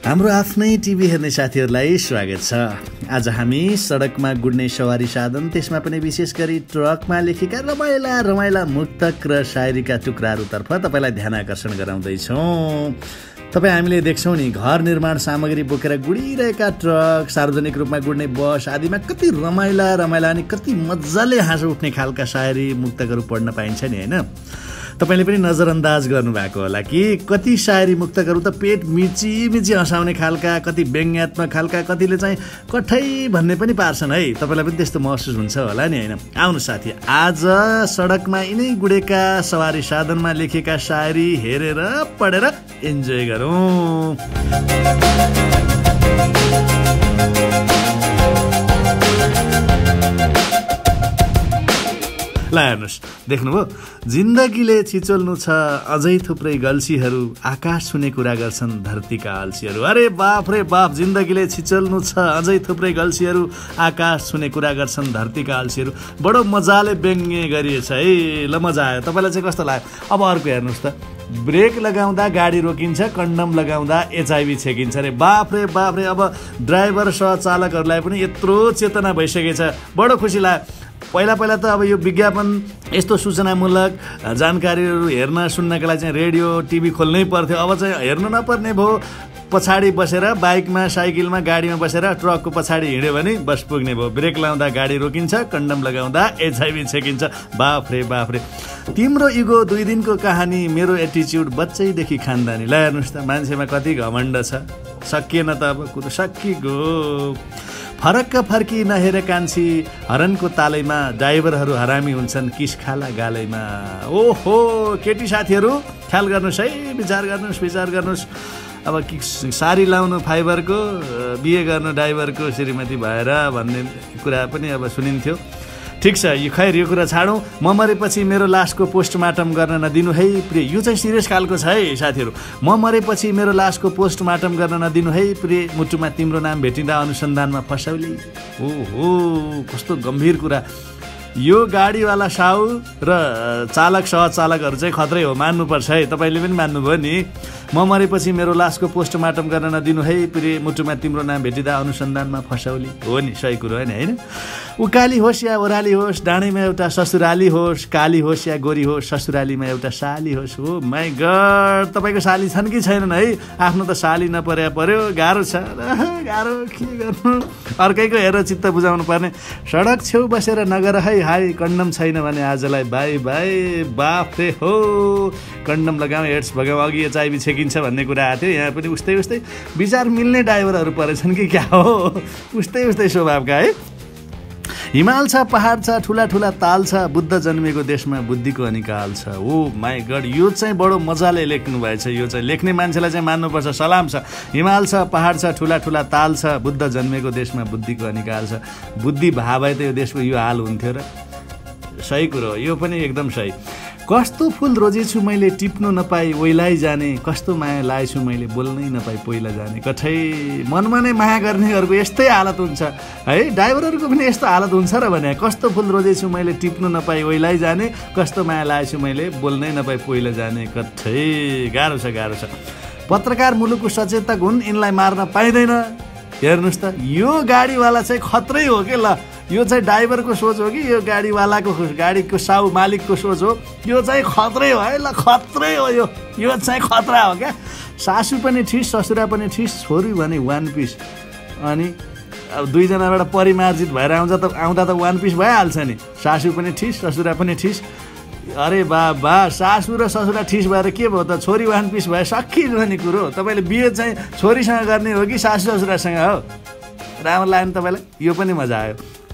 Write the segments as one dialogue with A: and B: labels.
A: हाम्रो आफ्नै टिभी हेर्ने साथीहरूलाई स्वागत छ। आज हामी सडकमा गुड्ने सवारी साधन, त्यसमा पनि विशेष गरी ट्रकमा लेखेका रमाइला रमाइला मुक्तक र शायरीका टुक्राहरूतर्फ तपाईँलाई ध्यान आकर्षण गराउँदैछौँ। तपाईँ हामीले देख्छौँ नि, घर निर्माण सामग्री बोकेर गुडिरहेका ट्रक, सार्वजनिक रूपमा गुड्ने बस आदिमा कति रमाइला रमाइला अनि कति मजाले हाँसो उठ्ने खालका शायरी मुक्तकहरू पढ्न पाइन्छ नि, होइन? तपाईँले पनि नजरअन्दाज गर्नुभएको होला कि कति शायरी मुक्तकहरू त पेट मिची मिची हँसाउने खालका, कति व्यङ्ग्यात्मक खालका, कतिले चाहिँ कठै भन्ने पनि पार्छन् है। तपाईँलाई पनि त्यस्तो महसुस हुन्छ होला नि, होइन? आउनु साथी, आज सडकमा यिनै गुडेका सवारी साधनमा लेखेका शायरी हेरेर पढेर इन्जोय गरौँ। ल हेर्नुहोस्, देख्नुभयो? जिन्दगीले छिचोल्नु छ अझै थुप्रै गल्छीहरू, आकाश छुने कुरा गर्छन् धरतीका अल्छीहरू। अरे बाप रे बाप, जिन्दगीले छिचोल्नु छ अझै थुप्रै गल्छीहरू, आकाश छुने कुरा गर्छन् धरतीका अल्छीहरू। बडो मजाले व्यङ्ग्य गरिएछ है। ल मजा आयो। तपाईँलाई चाहिँ कस्तो लाग्यो? अब अर्को हेर्नुहोस् त, ब्रेक लगाउँदा गाडी रोकिन्छ, कन्डम लगाउँदा एचआइभी छेकिन्छ। अरे बाप रे बाप रे, अब ड्राइभर सहचालकहरूलाई पनि यत्रो चेतना भइसकेछ। बडो खुसी लाग्यो। पहिला त अब यो विज्ञापन, यस्तो सूचनामूलक जानकारीहरू हेर्न सुन्नका लागि चाहिँ रेडियो टिभी खोल्नै पर्थ्यो। अब चाहिँ हेर्नु नपर्ने भयो। पछाडि बसेर बाइकमा, साइकलमा, गाडीमा बसेर ट्रकको पछाडि हिँड्यो भने बस पुग्ने भयो। ब्रेक लाउँदा गाडी रोकिन्छ, कन्डम लगाउँदा एचआइभी छेकिन्छ। बाफ रे बाफ रे, तिम्रो इगो 2 दिनको कहानी, मेरो एटिच्युड बच्चैदेखि खानदानी। ल हेर्नुहोस् त, मान्छेमा कति घमण्ड छ। सकिएन त अब कुरो, सकिगयो। फरक्क फर्की नहेर कान्छी, हरनको तालैमा ड्राइभरहरू हरामी हुन्छन् किसखाला गालैमा। ओहो केटी साथीहरू, ख्याल गर्नुहोस् है, विचार गर्नुहोस्। अब सारी लाउनु फाइबरको, बिहे गर्नु ड्राइभरको श्रीमती भएर भन्ने कुरा पनि अब सुनिन्थ्यो। ठिक छ, यो खैर यो कुरा छाडौँ। म मरेपछि मेरो लासको पोस्टमार्टम गर्न नदिनु है प्रिय। यो चाहिँ सिरियस खालको छ है साथीहरू। म मरेपछि मेरो लासको पोस्टमार्टम गर्न नदिनु है प्रिय, मुटुमा तिम्रो नाम भेटिँदा अनुसन्धानमा फसाउली। ओहो कस्तो गम्भीर कुरा। यो गाडीवाला साहु र चालक सहचालकहरू चाहिँ खत्रै हो, मान्नुपर्छ है। तपाईँले पनि मान्नुभयो नि। म मरेपछि मेरो लासको पोस्टमार्टम गर्न नदिनु है प्रिय, मुटुमा तिम्रो नाम भेटिँदा अनुसन्धानमा फसाउली। हो नि, सही कुरो होइन, होइन? उकाली होस् या ओह्राली होस्, डाँडैमा एउटा ससुराली होस्, काली होस् या गोरी होस्, ससुरालीमा एउटा साली होस्। हो माई गड, तपाईँको साली छन् कि छैनन् है? आफ्नो त साली नपर्यो, गाह्रो छ, गाह्रो के गर्नु। अर्कैको हेरेर चित्त बुझाउनु पर्ने। सडक छेउ बसेर नगर है हाई, कन्डम छैन भने आजलाई बाई बाई। बाफ रे हो, कन्डम लगाऊ, एड्स भगाऊ, अघि एचआइभी छेकिन्छ भन्ने कुरा आएको थियो। यहाँ पनि उस्तै विचार मिल्ने ड्राइभरहरू परेछन् कि क्या हो? उस्तै स्वभावका है। हिमाल छ, पहाड छ, ठुला ठुला ताल छ, बुद्ध जन्मेको देशमा बुद्धिको अनिकाल छ। ओ माई गड, यो चाहिँ बडो मजाले लेख्नु भएछ। यो चाहिँ लेख्ने मान्छेलाई चाहिँ मान्नुपर्छ, सलाम छ। हिमाल छ, पहाड छ, ठुला ठुला ताल छ, बुद्ध जन्मेको देशमा बुद्धिको अनिकाल छ। बुद्धि भए भए त यो देशको यो हाल हुन्थ्यो र। सही कुरो, यो पनि एकदम सही। कस्तो फुल रोजेछु मैले टिप्नु नपाई ओइलाई जाने, कस्तो माया लाएछु मैले बोल्नै नपाई पहिला जाने। कठै मनमा नै माया गर्नेहरूको यस्तै हालत हुन्छ है, ड्राइभरहरूको पनि यस्तो हालत हुन्छ र भने। कस्तो फुल रोजेछु मैले टिप्नु नपाई ओइलाई जाने, कस्तो माया लाएछु मैले बोल्नै नपाई पहिला जाने। कठै गाह्रो छ। पत्रकार मुलुकको सचेतक हुन्, यिनलाई मार्न पाइँदैन। हेर्नुहोस् त, यो गाडीवाला चाहिँ खत्रै हो के। ल यो चाहिँ ड्राइभरको सोच हो कि यो गाडीवालाको, गाडीको साहु मालिकको सोच हो? यो चाहिँ खत्रै हो है। ल खत्रै हो, यो चाहिँ खतरा हो क्या। सासू पनि ठिस, ससुरा पनि ठिस, छोरी भने 1 पिस। अनि अब 2 जनाबाट परिमार्जित भएर आउँदा त 1 पिस भइहाल्छ नि। सासू पनि ठिस, ससुरा पनि ठिस। अरे बाबा, सासू र ससुरा ठिस भएर के भयो त? छोरी 1 पिस भए सकिन्छ नि कुरो। तपाईँले बिहे चाहिँ छोरीसँग गर्ने हो कि सासू ससुरासँग हो? राम्रो लाग्यो नि तपाईँलाई? यो पनि मजा आयो।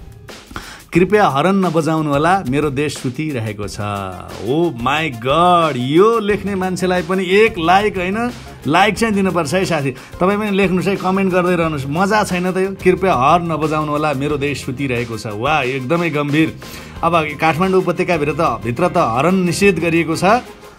A: कृपया हरन नबजाउनु होला, मेरो देश सुतिरहेको छ। ओ माई गड, यो लेख्ने मान्छेलाई पनि 1 लाइक होइन, लाइक चाहिँ दिनुपर्छ है साथी। तपाईँ पनि लेख्नुहोस् है, कमेन्ट गर्दै रहनुहोस्। मजा छैन त यो? कृपया हर्न नबजाउनु होला, मेरो देश सुतिरहेको छ। वाह, एकदमै गम्भीर। अब काठमाडौँ उपत्यकाभित्र त हर्न निषेध गरिएको छ।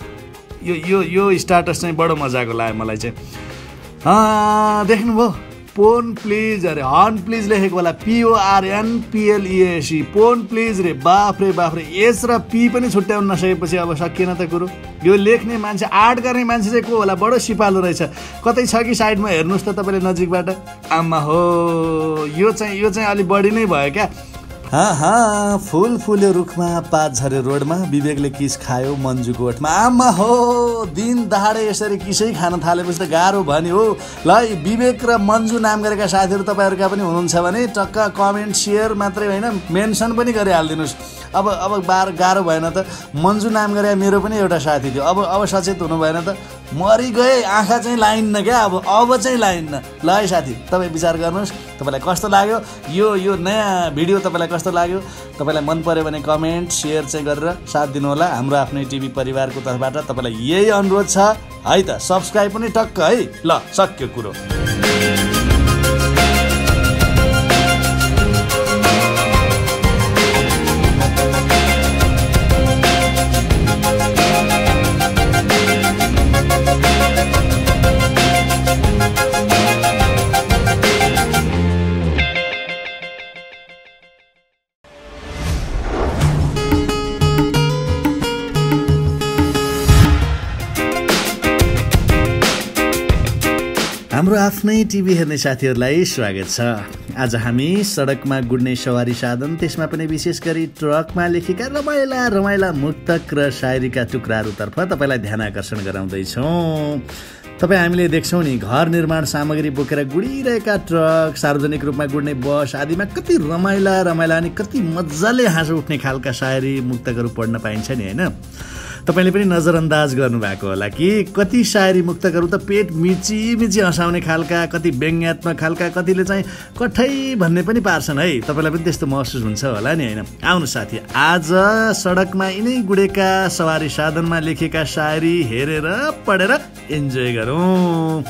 A: यो स्टाटस चाहिँ बडो मजाको लाग्यो मलाई चाहिँ। देख्नुभयो, पोन प्लिज अरे हर्न प्लिज लेखेको होला PORNPLEASE पोन प्लिज रे बाफ रे एस र पी पनि छुट्याउन नसकेपछि अब सकिएन त कुरो। यो लेख्ने मान्छे आर्ट गर्ने मान्छे चाहिँ को होला, बडो सिपालु रहेछ। कतै छ कि साइडमा हेर्नुहोस् त तपाईँले नजिकबाट। आमा हो यो चाहिँ अलि बढी नै भयो क्या। फुल फुल्यो रुखमा पात झऱ्यो रोडमा विवेकले किस खायो मन्जुको ओठमा। आमा हो दिन दहाडे यसरी किसै खान थालेपछि त गाह्रो भयो नि हो। ल विवेक र मन्जु नाम गरेका साथीहरू तपाईँहरूका पनि हुनुहुन्छ भने टक्क कमेन्ट सेयर मात्रै होइन मेन्सन पनि गरिहालिदिनुहोस्। अब गाह्रो भएन त। मन्जु नाम गरे मेरो पनि एउटा साथी थियो। अब सचेत हुनु भएन त मरि गए आँखा चाहिँ लाइन्न क्या। अब चाहिँ लाइन्न। ल है साथी तपाईँ विचार गर्नुहोस् तपाईँलाई कस्तो लाग्यो यो नयाँ भिडियो, तपाईँलाई कस्तो लाग्यो। तपाईँलाई मन पर्यो भने कमेन्ट सेयर चाहिँ गरेर साथ दिनुहोला। हाम्रो आफ्नै टिभी परिवारको तर्फबाट तपाईँलाई यही अनुरोध छ है त। सब्सक्राइब पनि टक्क है। ल सक्यो कुरो। हाम्रो आफ्नै टिभी हेर्ने साथीहरूलाई स्वागत छ। आज हामी सडकमा गुड्ने सवारी साधन, त्यसमा पनि विशेष गरी ट्रकमा लेखेका रमाइला मुक्तक र शायरीका टुक्राहरूतर्फ तपाईँलाई ध्यान आकर्षण गराउँदैछौँ। तपाईँ हामीले देख्छौँ नि घर निर्माण सामग्री बोकेर गुडिरहेका ट्रक, सार्वजनिक रूपमा गुड्ने बस आदिमा कति रमाइला अनि कति मजाले हाँसो उठ्ने खालका शायरी मुक्तकहरू पढ्न पाइन्छ नि होइन। तपाईँले पनि नजरअन्दाज गर्नुभएको होला कि कति शायरी मुक्तकहरू त पेट मिची हँसाउने खालका, कति व्यङ्ग्यात्मक खालका, कतिले चाहिँ कठै भन्ने पनि पार्छन् है। तपाईँलाई पनि त्यस्तो महसुस हुन्छ होला नि होइन। आउनु साथी आज सडकमा यिनै गुडेका सवारी साधनमा लेखेका शायरी हेरेर पढेर इन्जोय गरौँ।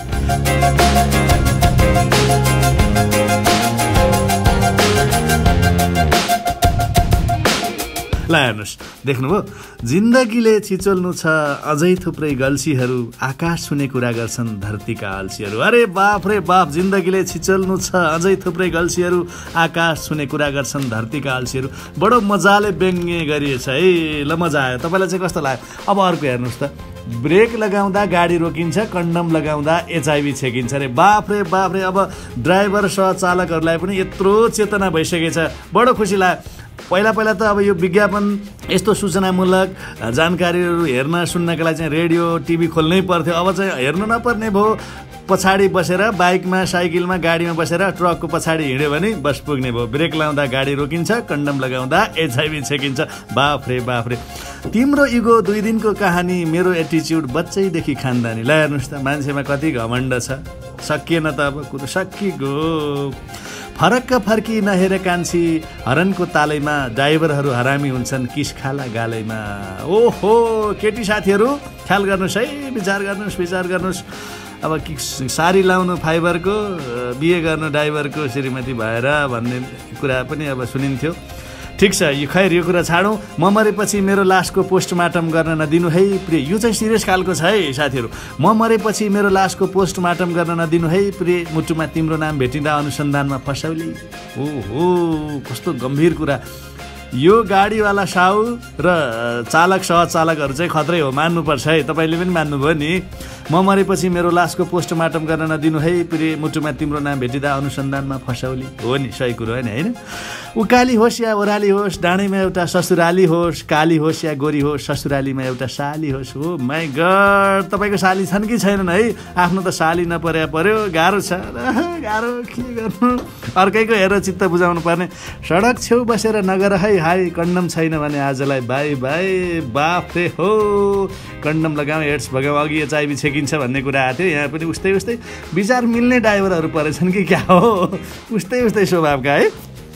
A: ल हेर्नुहोस् देख्नुभयो जिन्दगीले छिचोल्नु छ अझै थुप्रै गल्छीहरू, आकाश छुने कुरा गर्छन् धरतीका अल्छीहरू। अरे बाफ जिन्दगीले छिचोल्नु छ अझै थुप्रै गल्छीहरू, आकाश छुने कुरा गर्छन् धरतीका अल्छीहरू। बडो मजाले व्यङ्ग्य गरिएछ है। ल मजा आयो। तपाईँलाई चाहिँ कस्तो लाग्यो? अब अर्को हेर्नुहोस् त ब्रेक लगाउँदा गाडी रोकिन्छ, कन्डम लगाउँदा HIV छेकिन्छ। अरे बाफ रे अब ड्राइभर सहचालकहरूलाई पनि यत्रो चेतना भइसकेछ। बडो खुसी लाग्यो। पहिला त अब यो विज्ञापन यस्तो सूचनामूलक जानकारीहरू हेर्न सुन्नका लागि चाहिँ रेडियो टिभी खोल्नै पर्थ्यो। अब चाहिँ हेर्नु नपर्ने भयो। पछाडि बसेर बाइकमा साइकलमा गाडीमा बसेर ट्रकको पछाडि हिँड्यो भने बस पुग्ने भयो। ब्रेक लाउँदा गाडी रोकिन्छ, कन्डम लगाउँदा HIV छेकिन्छ। बाफ रे तिम्रो इगो 2 दिनको कहानी, मेरो एटिच्युड बच्चैदेखि खानदानी। ल हेर्नुहोस् त मान्छेमा कति घमण्ड छ। सकिएन त अब कुरो सकिगयो। फरक्क फर्की नहेरे कान्छी, हरनको तालैमा ड्राइभरहरू हरामी हुन्छन् किसखाला गालैमा। ओहो केटी साथीहरू ख्याल गर्नुहोस् है, विचार गर्नुहोस्। अब सारी लाउनु फाइबरको, बिहे गर्नु ड्राइभरको श्रीमती भएर भन्ने कुरा पनि अब सुनिन्थ्यो। ठिक छ यो कुरा छाडौँ। म मरेपछि मेरो लासको पोस्टमार्टम गर्न नदिनु है प्रिय। यो चाहिँ सिरियस खालको छ है साथीहरू। म मरेपछि मेरो लासको पोस्टमार्टम गर्न नदिनु है प्रिय, मुटुमा तिम्रो नाम भेटिँदा अनुसन्धानमा फसाउली। ओहो कस्तो गम्भीर कुरा। यो गाडीवाला साहु र चालक सहचालकहरू चाहिँ खत्रै हो, मान्नुपर्छ है। तपाईँले पनि मान्नुभयो नि। म मरेपछि मेरो लासको पोस्टमार्टम गर्न नदिनु है प्रिय, मुटुमा तिम्रो नाम भेटिँदा अनुसन्धानमा फसाउली। हो नि सही कुरो होइन होइन। उकाली होस् या ओह्राली होस्, डाँडैमा एउटा ससुराली होस्, काली होस् या गोरी होस्, ससुरालीमा एउटा साली होस्। हो माई गड तपाईँको साली छन् कि छैनन् है? आफ्नो त साली पर्यो। गाह्रो छ, गाह्रो के गर्नु। अर्कैको हेरेर चित्त बुझाउनु पर्ने। सडक छेउ बसेर नगर है हाई, कन्डम छैन भने आजलाई बाई। बाफ रे हो कन्डम लगाऊ एड्स भगाऊ, अघि HIV छेकिन्छ भन्ने कुरा आएको थियो। यहाँ पनि उस्तै विचार मिल्ने ड्राइभरहरू परेछन् कि क्या हो? उस्तै स्वभावका है।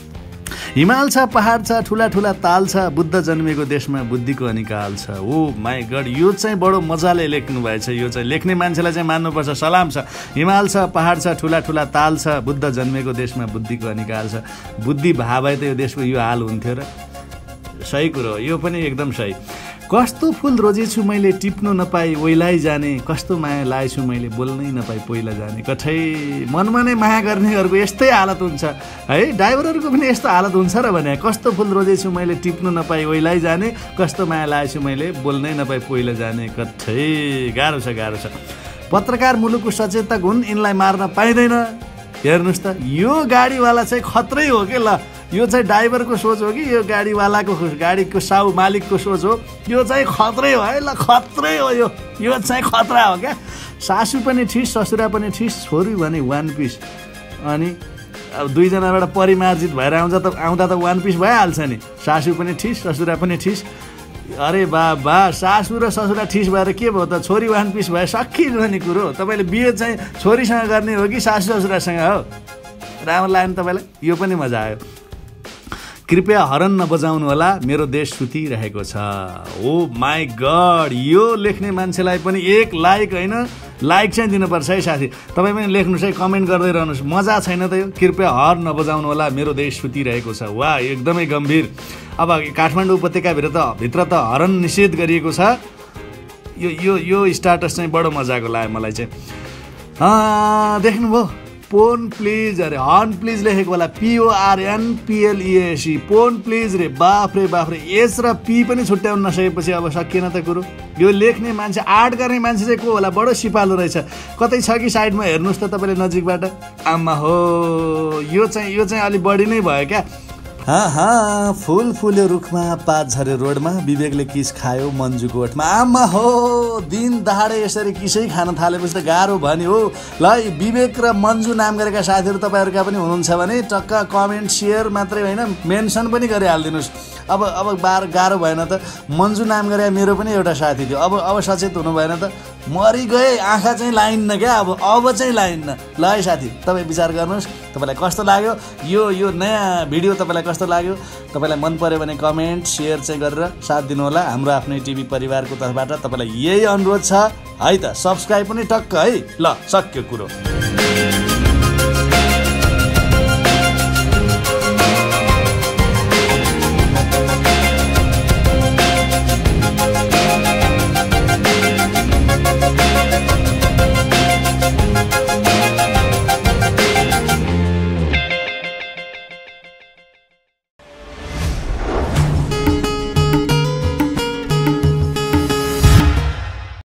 A: हिमाल छ, पहाड छ, ठुला ताल छ, बुद्ध जन्मेको देशमा बुद्धिको अनिकाल छ। ओ माई गड यो चाहिँ बडो मजाले लेख्नु भएछ। यो चाहिँ लेख्ने मान्छेलाई चाहिँ मान्नुपर्छ, सलाम छ। हिमाल छ, पहाड छ, ठुला ताल छ, बुद्ध जन्मेको देशमा बुद्धिको अनिकाल छ। बुद्धि भए त यो देशको यो हाल हुन्थ्यो र। सही कुरो, यो पनि एकदम सही। कस्तो फुल रोजेछु मैले टिप्नु नपाई ओइलाई जाने, कस्तो माया लाएछु मैले बोल्नै नपाई पहिला जाने। कठै मनमा नै माया गर्नेहरूको यस्तै हालत हुन्छ है, ड्राइभरहरूको पनि यस्तो हालत हुन्छ र भने। कस्तो फुल रोजेछु मैले टिप्नु नपाई ओइलाई जाने, कस्तो माया लाएछु मैले बोल्नै नपाई पहिला जाने। कठै गाह्रो छ गाह्रो छ। पत्रकार मुलुकको सचेतक हुन्, यिनलाई मार्न पाइँदैन। हेर्नुहोस् त, यो गाडीवाला चाहिँ खत्रै हो के। ल यो चाहिँ ड्राइभरको सोच हो कि यो गाडीवालाको, गाडीको साउ मालिकको सोच हो? यो चाहिँ खत्रै हो है, ल खत्रै हो यो चाहिँ खतरा हो क्या। सासू पनि ठिस, ससुरा पनि ठिस, छोरी भने वान पिस। अनि अब दुईजनाबाट परिमार्जित भएर आउँदा त वान पिस भइहाल्छ नि। सासू पनि ठिस, ससुरा पनि ठिस। अरे बा सासू र ससुरा ठिस भएर के भयो त? छोरी वान पिस भए सकिन्छ नि कुरो। तपाईँले बिहे चाहिँ छोरीसँग गर्ने हो कि सासू ससुरासँग हो? राम्रो लाग्यो तपाईँलाई? यो पनि मजा आयो। कृपया हरन नबजाउनु होला, मेरो देश सुतिरहेको छ। ओ माई गड, यो लेख्ने मान्छेलाई पनि एक लाइक होइन, लाइक चाहिँ दिनुपर्छ है साथी। तपाईँ पनि लेख्नुहोस् है, कमेन्ट गर्दै रहनुहोस्। मजा छैन त यो? कृपया हर्न नबजाउनु होला, मेरो देश सुतिरहेको छ। वाह, एकदमै गम्भीर। अब काठमाडौँ उपत्यकाभित्र त हर्न निषेध गरिएको छ। यो स्टाटस चाहिँ बडो मजाको लाग्यो मलाई चाहिँ। देख्नुभयो? पोन प्लिज, अरे हर्न प्लिज लेखेको होला, PORNPLEASE, पोन प्लिज रे। बाफ रे, एस र पी पनि छुट्याउन नसकेपछि अब सकिएन त कुरो। यो लेख्ने मान्छे, आर्ट गर्ने मान्छे चाहिँ को होला? बडो सिपालु रहेछ। कतै छ कि साइडमा? हेर्नुहोस् त तपाईँले नजिकबाट। आमा हो, यो चाहिँ अलिक बढी नै भयो क्या। फुल फुल्यो रुखमा, पात झऱ्यो रोडमा, विवेकले किस खायो मन्जुको ओठमा। आमा हो, दिन दहाडे यसरी किसै खान थालेपछि त गाह्रो भयो नि हो। ल, विवेक र मन्जु नाम गरेका साथीहरू तपाईँहरूका पनि हुनुहुन्छ भने टक्क कमेन्ट सेयर मात्रै होइन, मेन्सन पनि गरिहालिदिनुहोस्। अब गाह्रो भएन त? मन्जु नाम गरे मेरो पनि एउटा साथी थियो। अब सचेत हुनु भएन त? मरि गए, आँखा चाहिँ लाइन्न क्या। अब चाहिँ लाइन्न। ल है साथी, तपाईँ विचार गर्नुहोस्, तपाईँलाई कस्तो लाग्यो यो नयाँ भिडियो? तपाईँलाई कस्तो लाग्यो? तपाईँलाई मन पर्यो भने कमेन्ट सेयर चाहिँ गरेर साथ दिनुहोला। हाम्रो आफ्नै टिभी परिवारको तर्फबाट तपाईँलाई यही अनुरोध छ है त। सब्सक्राइब पनि टक्क है। ल, सक्यो कुरो।